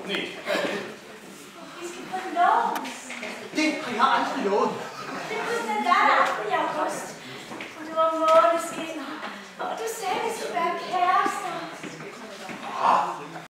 Nej. Vi skal forloves. Det har jeg aldrig lovet.